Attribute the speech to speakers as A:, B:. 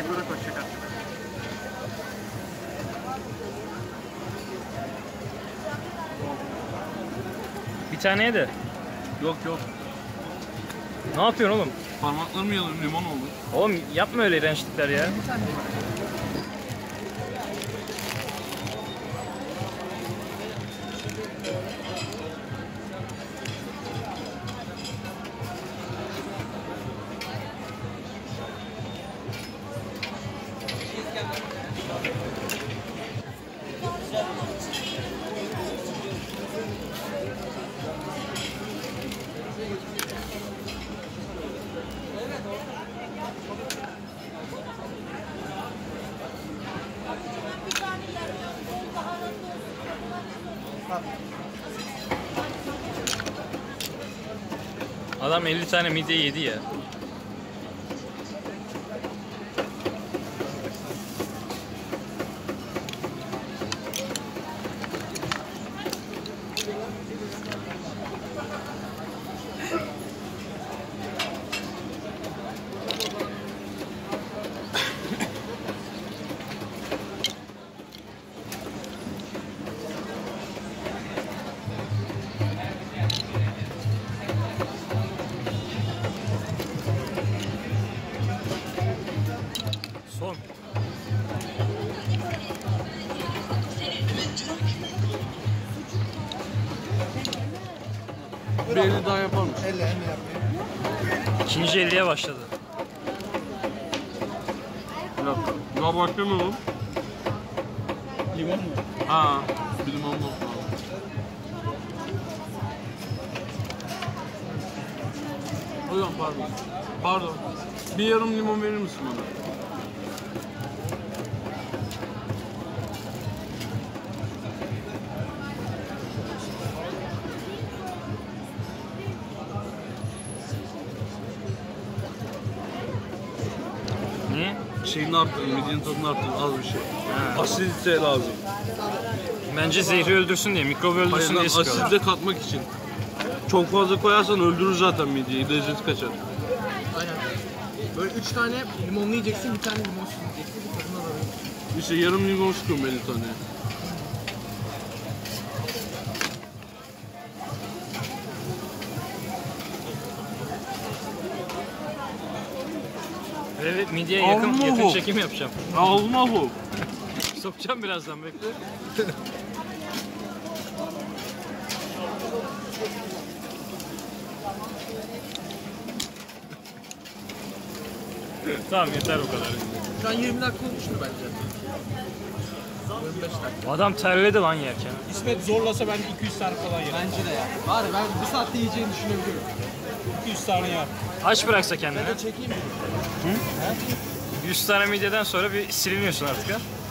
A: Ekura koşacak artık.
B: Bir taneye de.
C: Yok yok.
B: Ne yapıyorsun oğlum?
C: Parmaklarım yalanıyor, limon oldu.
B: Oğlum yapma öyle iğrençlikler ya. Adam 50 tane midye yedi ya. Son.
C: Bir 50 daha yapar mısın?
A: 50 yapayım.
B: İkinci 50'ye başladı.
C: Yap. Daha başlamayalım.
A: Limon mu?
C: Ha, bir limon olsun abi. Hocam pardon. Pardon. Bir yarım limon verir misin bana?
B: Niye?
C: Şeyini arttırın, midyenin tadını arttırın, az bir şey. Asidite lazım.
B: Bence zehri öldürsün diye, mikrobu öldürsün
C: Hayır
B: diye
C: lan,
B: sıkıyorlar.
C: asidite katmak için. Çok fazla koyarsan öldürür zaten midyeyi, lezzeti kaçar.
A: Aynen. Böyle 3 tane limonlu yiyeceksin, bir tane limonsuz yiyeceksin. Bir tadını alabilirsin.
C: İşte yarım limon sıkıyorum 50 tane.
B: Ve midyeye yakın
C: Allah Allah.
B: çekim yapacağım.
C: Ağzıma bu.
B: Sokacağım birazdan, bekle. Tamam, yeter bu kadar.
A: Şu an 20 dakika olmuştur bence. 25 dakika.
B: Adam terledi lan yerken.
D: İsmet zorlasa ben 200 tane falan yerim.
A: Bence de ya. Var ben bu saatte yiyeceğini düşünebiliyorum.
D: 200 tane yer.
B: Aç bıraksa kendini.
A: Çekeyim mi?
B: 100 tane midyeden sonra bir siliniyorsun artık ha.